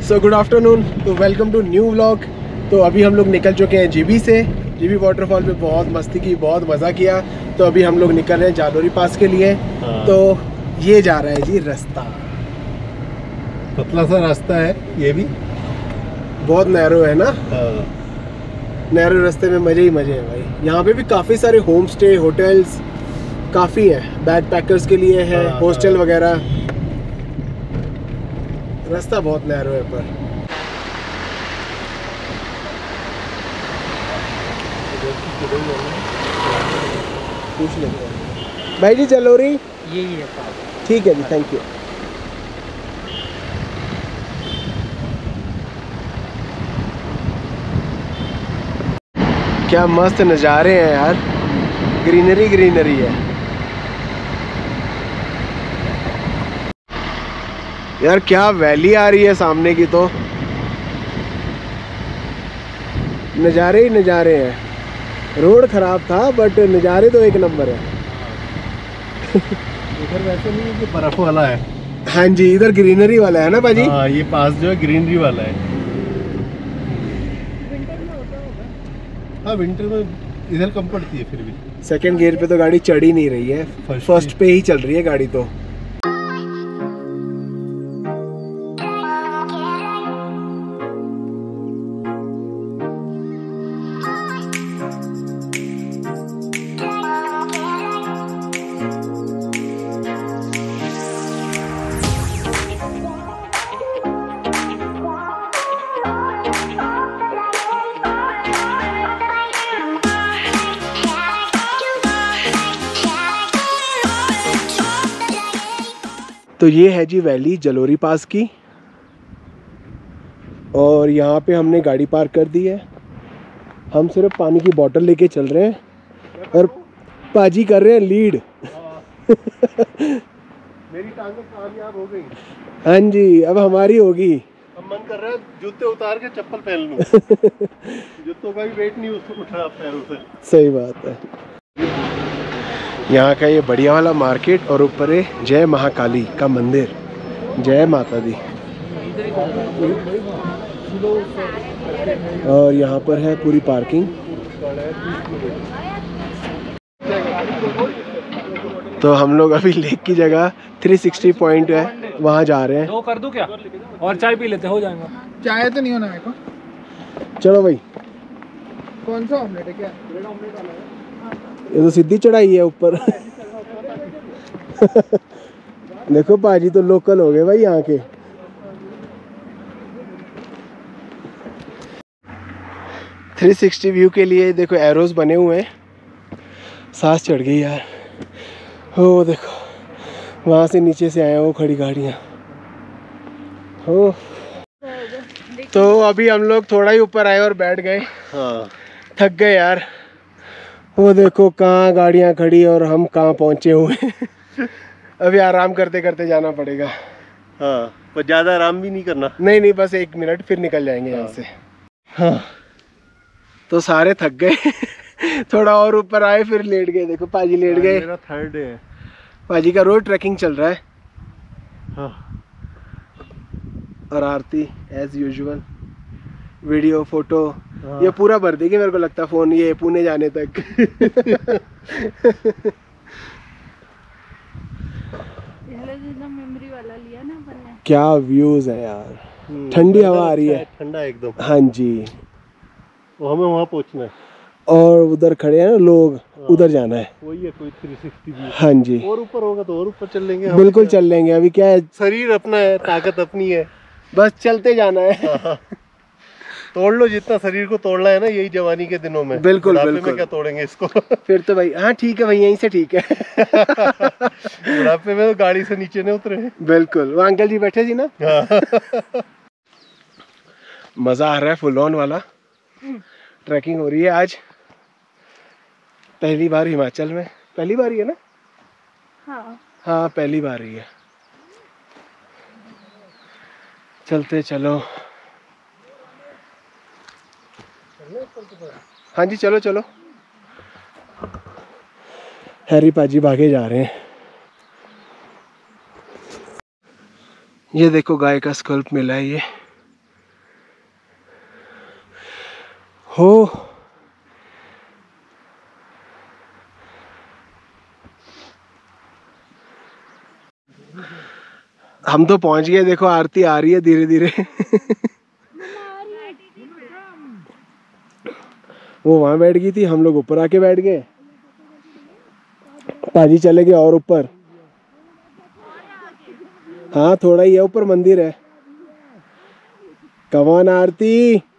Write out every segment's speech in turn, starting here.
सो good afternoon, तो welcome to new vlog. तो अभी हम लोग निकल चुके हैं जीबी से। जीबी वाटरफॉल पे बहुत मस्ती की, बहुत मज़ा किया। तो अभी हम लोग निकल रहे हैं जालोरी पास के लिए। तो ये जा रहा है जी रास्ता, पतला सा रास्ता है ये भी, बहुत नैरो है ना। नैरो रास्ते में मज़े ही मज़े हैं भाई। यहाँ पे भी काफ़ी सारे होम स्टे होटल्स काफ़ी हैं, बैक पैकर्स के लिए है, हॉस्टल वगैरह। रास्ता बहुत नैरो है पर पूछ लेंगे भाई जी। जालोरी यही है साहब। ठीक है जी, थैंक यू। क्या मस्त नज़ारे हैं यार, ग्रीनरी ग्रीनरी है यार। क्या वैली आ रही है सामने की, तो नज़ारे ही नज़ारे हैं। रोड ख़राब था बट नज़ारे तो एक नंबर है। इधर वैसे नहीं है कि बर्फ वाला है। हाँ जी, इधर ग्रीनरी वाला है ना भाजी। हाँ, ये पास जो है ग्रीनरी वाला है। विंटर में होता होगा। हाँ, विंटर में इधर कम पड़ती है फिर भी। सेकंड गियर पे तो गाड़ी चढ़ ही नहीं रही है, फर्स्ट पे ही चल रही है गाड़ी। तो तो ये है जी वैली जालोरी पास की, और यहाँ पे हमने गाड़ी पार्क कर दी है। हम सिर्फ पानी की बोतल लेके चल रहे हैं और पाजी कर रहे हैं लीड। मेरी टांगें कामयाब हो गई। हाँ जी, अब हमारी होगी। अब मन कर रहा है जूते उतार के चप्पल पहन लूं। जूतों का भी वेट नहीं उठ रहा पैरों से। सही बात है। यहाँ का ये बढ़िया वाला मार्केट, और ऊपर है जय महाकाली का मंदिर। जय माता दी। और यहाँ पर है पूरी पार्किंग। तो हम लोग अभी लेक की जगह 360 पॉइंट है, वहाँ जा रहे हैं। दो कर दूं क्या? और चाय पी लेते, हो जाएगा। चाय तो नहीं होना मेरे को। चलो भाई। कौन सा ऑमलेट है? क्या ये तो सीधी चढ़ाई है ऊपर। देखो पाजी तो लोकल हो गए भाई यहाँ के। थ्री 360 व्यू के लिए देखो एरोज बने हुए हैं। सांस चढ़ गई यार। हो देखो वहाँ से नीचे से आए वो खड़ी गाड़ियाँ। हो तो अभी हम लोग थोड़ा ही ऊपर आए और बैठ गए। हाँ, थक गए यार। वो देखो कहाँ गाड़ियाँ खड़ी और हम कहाँ पहुँचे हुए हैं। अभी आराम करते करते जाना पड़ेगा। हाँ, पर ज़्यादा आराम भी नहीं करना। नहीं, बस 1 मिनट फिर निकल जाएंगे यहाँ से। हाँ, तो सारे थक गए। थोड़ा और ऊपर आए फिर लेट गए। देखो पाजी लेट गए। मेरा थर्ड डे है। पाजी का रोज ट्रैकिंग चल रहा है। हाँ। और Aarti as usual video photo हाँ। ये पूरा भर देगी मेरे को लगता है फोन, ये पुणे जाने तक। मेमोरी वाला लिया ना अपन ने। क्या व्यूज है यार, ठंडी हवा आ रही है। ठंडा एकदम। हाँ जी, वो हमें वहाँ पहुँचना है। और उधर खड़े हैं ना लोग, उधर जाना है। वही है, कोई 360 व्यू। हाँ जी, और ऊपर होगा तो और ऊपर चल लेंगे। बिल्कुल चल लेंगे। अभी क्या है, शरीर अपना है, ताकत अपनी है, बस चलते जाना है। तोड़ लो जितना शरीर को तोड़ना है ना, यही जवानी के दिनों में। बिल्कुल बुढ़ापे बिल्कुल। में क्या तोड़ेंगे इसको। फिर तो भाई हाँ ठीक है भाई, यहीं से ठीक है। बुढ़ापे में तो गाड़ी से नीचे नहीं उतरे। बिल्कुल, वो अंकल जी बैठे जी ना। हाँ। मज़ा आ रहा है, फुल ऑन वाला ट्रैकिंग हो रही है आज। पहली बार हिमाचल में, पहली बार ही है ना। हाँ पहली बार ही है। चलते चलो। हाँ जी चलो चलो। हैरी पाजी भागे जा रहे हैं। ये देखो गाय का स्कल्प मिला है ये। हो। हम तो पहुंच गए, देखो आरती आ रही है धीरे धीरे। वो वहां बैठ गई थी, हम लोग ऊपर आके बैठ गए। पाजी चले गए और ऊपर। हाँ थोड़ा ही है, ऊपर मंदिर है। कम ऑन आरती।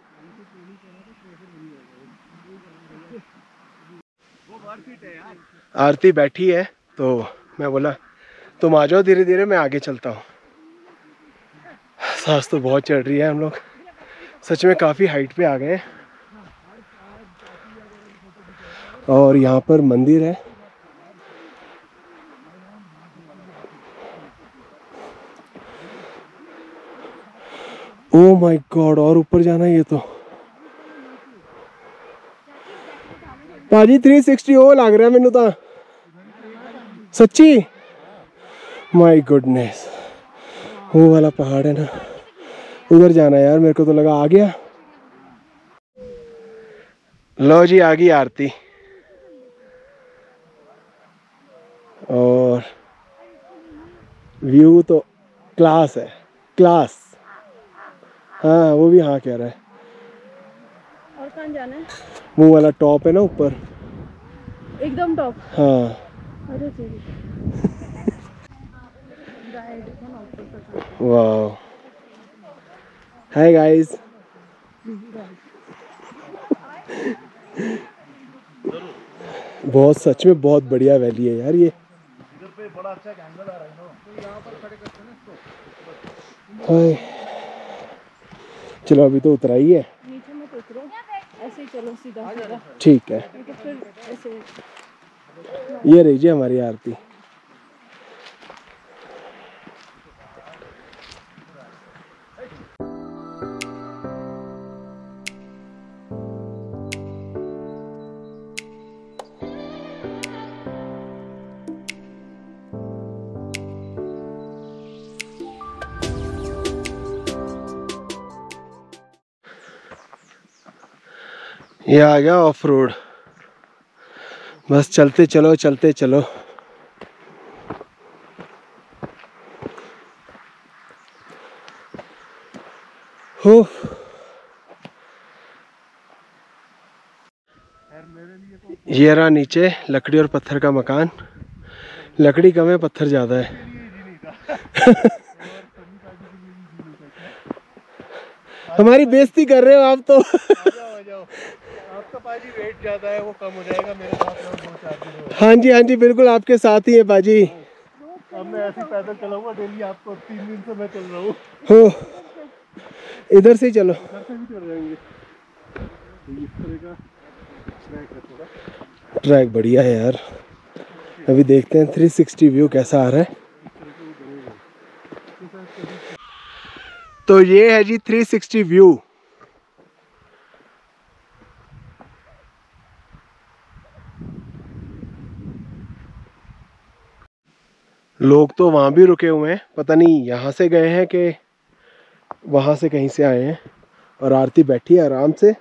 आरती बैठी है तो मैं बोला तुम आ जाओ धीरे धीरे, मैं आगे चलता हूँ। सांस तो बहुत चढ़ रही है, हम लोग सच में काफ़ी हाइट पे आ गए हैं। और यहाँ पर मंदिर है। ओह माय गॉड, और ऊपर जाना है ये तो। पाजी 360 ओ लग रहा है मैनू तो सच्ची। माय गुडनेस, वो वाला पहाड़ है ना, उधर जाना है यार। मेरे को तो लगा आ गया। लो जी आ गई आरती। और व्यू तो क्लास है, क्लास। हाँ वो भी हाँ कह रहा है। और कहाँ जाना है? वो वाला टॉप है ना ऊपर, एकदम टॉप। हाँ। अरे वाह, हाय गाइस। बहुत सच में बहुत बढ़िया वैली है यार ये। इधर पे बड़ा अच्छा एंगल आ रहा है ना, तो यहाँ पर खड़े करते हैं ना इसको। हाय, चलो अभी तो उतरा ही है। नीचे मत उतरो, ऐसे ही चलो सीधा सीधा। ठीक है, तो फिर ऐसे। ये रही जी हमारी आरती। ये आ गया ऑफ रोड। बस चलते चलो चलते चलो। हो, ये रहा नीचे लकड़ी और पत्थर का मकान। लकड़ी कम है, पत्थर ज्यादा है। हमारी बेइज्जती कर रहे हो आप तो। आ जाओ। आपका पाजी वेट ज्यादा है, वो कम हो जाएगा मेरे साथ में 2-4 दिन हो। हाँ जी बिल्कुल आपके साथ ही है बाजी। अब मैं ऐसे पैदल चलाऊंगा डेली, आपको 3 दिन से मैं चल रहा हूँ। हो, इधर से ही चलो। इधर से भी चल जाएंगे। इस तरह का ट्रैक है थोड़ा। ट्रैक बढ़िया है यार। अभी देखते हैं 360 व्यू कैसा आ रहा है। तो ये है जी 360 व्यू। लोग तो वहां भी रुके हुए हैं, पता नहीं यहाँ से गए हैं कि वहां से कहीं से आए हैं। और आरती बैठी है आराम से।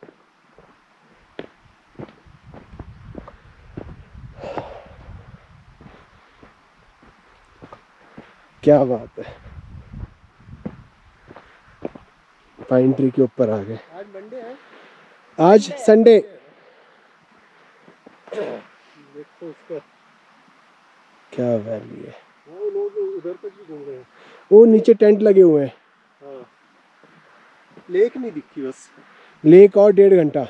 क्या बात है, पाइन ट्री के ऊपर आ गए। आज मंडे है, आज संडे। देखो उसका क्या वैली है। वो लोग उधर तक भी घूम रहे हैं। वो नीचे टेंट लगे हुए हैं। हाँ, लेक नहीं दिखती बस। लेक और 1.5 घंटा।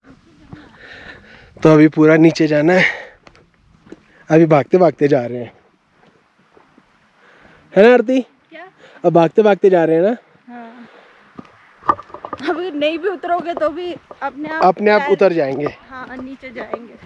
तो अभी पूरा नीचे जाना है। अभी भागते भागते जा रहे हैं, है ना आरती? क्या? अब भागते भागते जा रहे हैं ना। हाँ, अभी नहीं भी उतरोगे तो भी अपने आप उतर जाएंगे। हाँ, नीचे जाएंगे।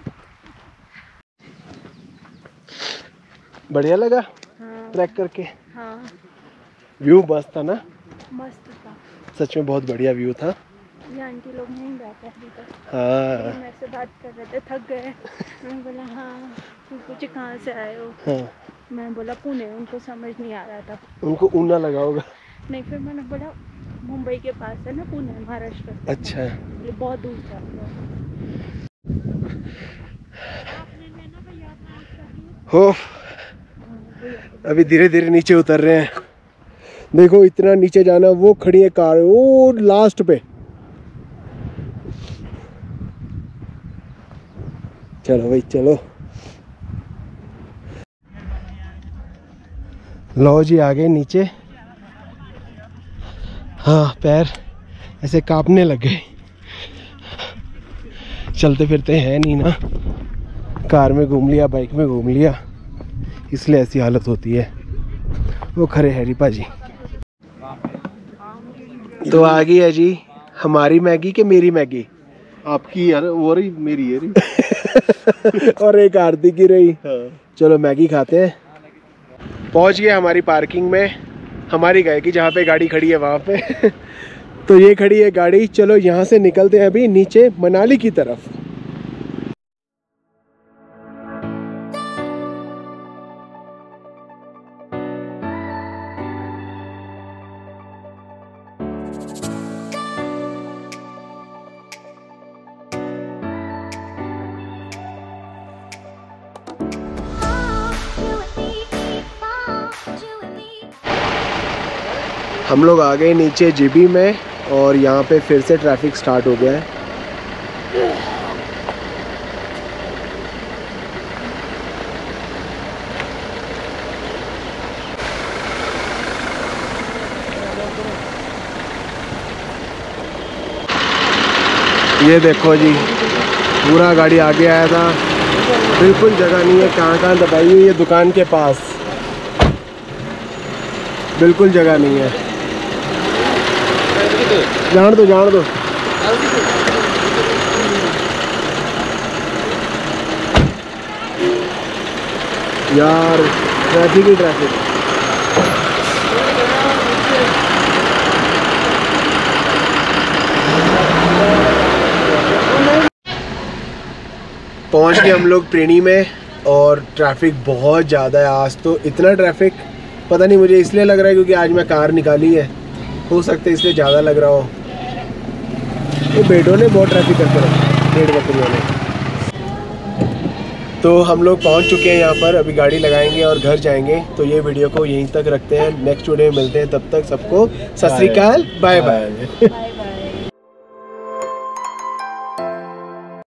बढ़िया लगा हाँ, ट्रैक करके। हाँ, व्यू मस्त था ना, मस्त था। सच में बहुत बढ़िया व्यू था। ये आंटी लोग नहीं बैठे अभी तक। हाँ मेरे से बात कर रहे थे, थक गए। मैंने बोला हाँ, तुम पूछे कहाँ से आए हो। हाँ, मैं बोला पुणे, उनको समझ नहीं आ रहा था। उनको ऊना लगा होगा। नहीं, फिर मैंने बोला मुंबई के पास है ना, पुणे महाराष्ट्र। अच्छा, ये बहुत दूर जाता है। हो अभी धीरे धीरे नीचे उतर रहे हैं। देखो इतना नीचे जाना, वो खड़ी है कार वो लास्ट पे। चलो भाई चलो। लो जी आ गए नीचे। हाँ पैर ऐसे कांपने लग गए, चलते फिरते हैं नहीं ना, कार में घूम लिया बाइक में घूम लिया, इसलिए ऐसी हालत होती है। वो खड़े हैरी पाजी। तो आ गई है जी हमारी मैगी के मेरी मैगी। आपकी यार वो रही मेरी है और एक आरती की रही। हाँ। चलो मैगी खाते हैं। पहुंच गए हमारी पार्किंग में, हमारी गाय की जहाँ पे गाड़ी खड़ी है वहाँ पे। तो ये खड़ी है गाड़ी। चलो यहाँ से निकलते हैं अभी नीचे मनाली की तरफ। हम लोग आ गए नीचे जीबी में और यहाँ पे फिर से ट्रैफिक स्टार्ट हो गया है। ये देखो जी पूरा गाड़ी आगे आया था, बिल्कुल जगह नहीं है, कहाँ दबाई हुई है दुकान के पास, बिल्कुल जगह नहीं है। जान दो यार, ट्रैफिक ही ट्रैफिक। पहुंच गए हम लोग प्रेणी में और ट्रैफिक बहुत ज़्यादा है आज। तो इतना ट्रैफिक पता नहीं, मुझे इसलिए लग रहा है क्योंकि आज मैं कार निकाली है, हो सकता है इसलिए ज़्यादा लग रहा हो। तो भेड़ों ने बहुत ट्रैफिक करके रखा, भेड़ बकरियों ने। तो हम लोग पहुंच चुके हैं यहाँ पर, अभी गाड़ी लगाएंगे और घर जाएंगे। तो ये वीडियो को यहीं तक रखते हैं, नेक्स्ट वीडियो में मिलते हैं, तब तक सबको सत श्री अकाल, बाय बाय।